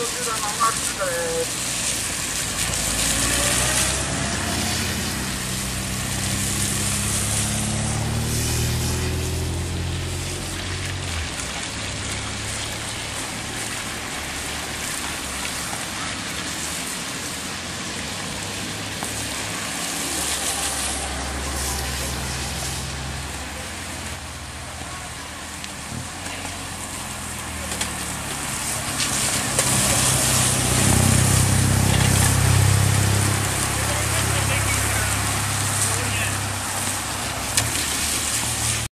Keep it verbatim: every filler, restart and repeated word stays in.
手段がマックスです。